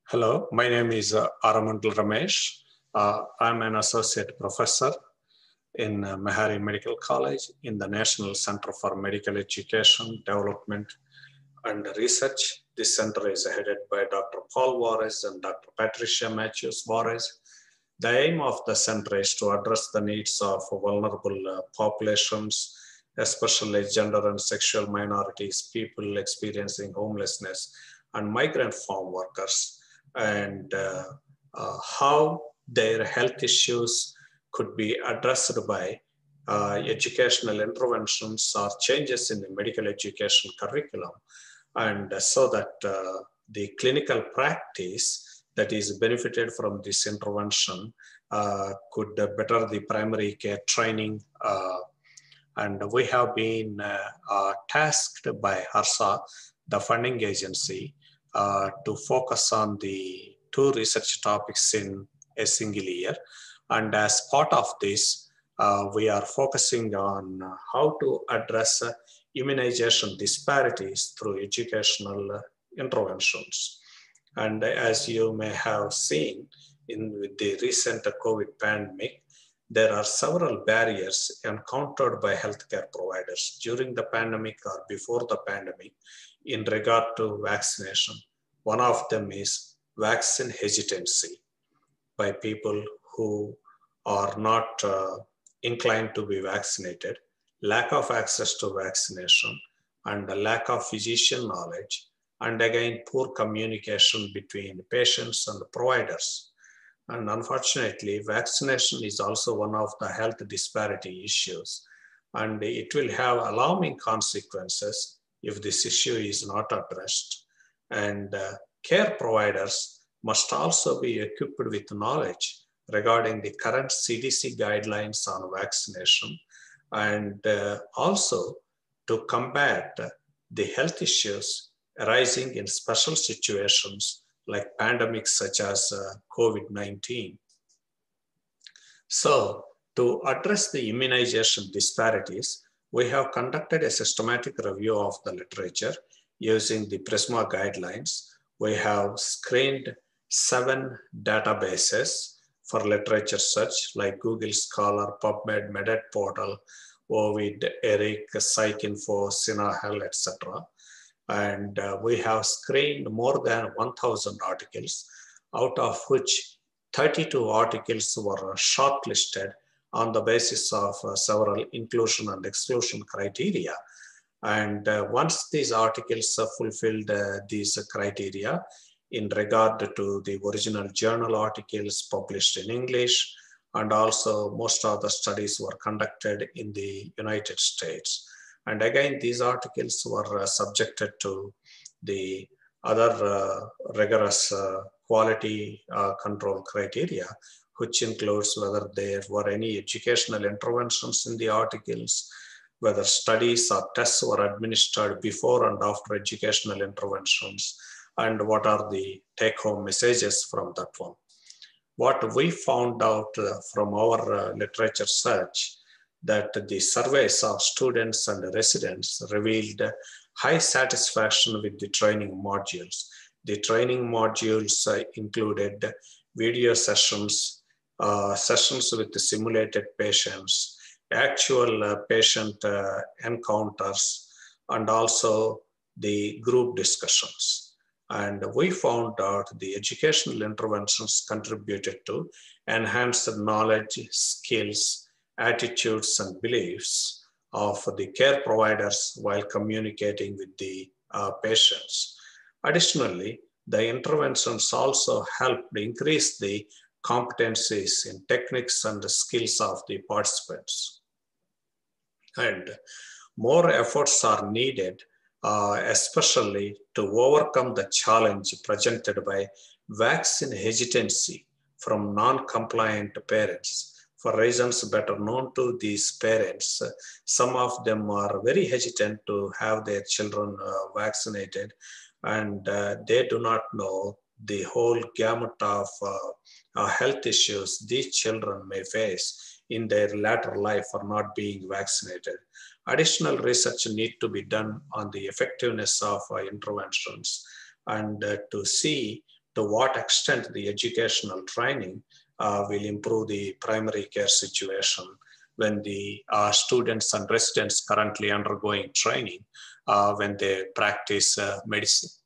Hello, my name is Aramandal Ramesh. I'm an associate professor in Mehari Medical College in the National Center for Medical Education, Development and Research. This center is headed by Dr. Paul Juarez and Dr. Patricia Matthews Juarez. The aim of the center is to address the needs of vulnerable populations, especially gender and sexual minorities, people experiencing homelessness, and migrant farm workers, and how their health issues could be addressed by educational interventions or changes in the medical education curriculum, and so that the clinical practice that is benefited from this intervention could better the primary care training. And we have been tasked by HRSA, the funding agency, to focus on the 2 research topics in a single year. And as part of this, we are focusing on how to address immunization disparities through educational interventions. And as you may have seen with the recent COVID pandemic, there are several barriers encountered by healthcare providers during the pandemic or before the pandemic in regard to vaccination. One of them is vaccine hesitancy by people who are not inclined to be vaccinated, lack of access to vaccination, and a lack of physician knowledge, and again, poor communication between patients and providers. And unfortunately, vaccination is also one of the health disparity issues, and it will have alarming consequences if this issue is not addressed. And care providers must also be equipped with knowledge regarding the current CDC guidelines on vaccination, and also to combat the health issues arising in special situations like pandemics such as COVID-19. So to address the immunization disparities, we have conducted a systematic review of the literature using the PRISMA guidelines. We have screened 7 databases for literature search like Google Scholar, PubMed, MedEdPortal, Ovid, ERIC, PsycInfo, SinaHealth, etc. And we have screened more than 1,000 articles, out of which 32 articles were shortlisted on the basis of several inclusion and exclusion criteria. And once these articles fulfilled these criteria in regard to the original journal articles published in English, and also most of the studies were conducted in the United States. And again, these articles were subjected to the other rigorous quality control criteria, which includes whether there were any educational interventions in the articles, whether studies or tests were administered before and after educational interventions, and what are the take-home messages from that one. What we found out from our literature search, that the surveys of students and residents revealed high satisfaction with the training modules. The training modules included video sessions, sessions with the simulated patients, actual patient encounters, and also the group discussions. And we found out the educational interventions contributed to enhanced knowledge, skills, attitudes, and beliefs of the care providers while communicating with the patients. Additionally, the interventions also helped increase the competencies in techniques and the skills of the participants. And more efforts are needed, especially to overcome the challenge presented by vaccine hesitancy from non-compliant parents. For reasons better known to these parents, some of them are very hesitant to have their children vaccinated, and they do not know the whole gamut of health issues these children may face in their latter life for not being vaccinated. Additional research needs to be done on the effectiveness of interventions, and to see to what extent the educational training will improve the primary care situation when the students and residents currently undergoing training, when they practice medicine.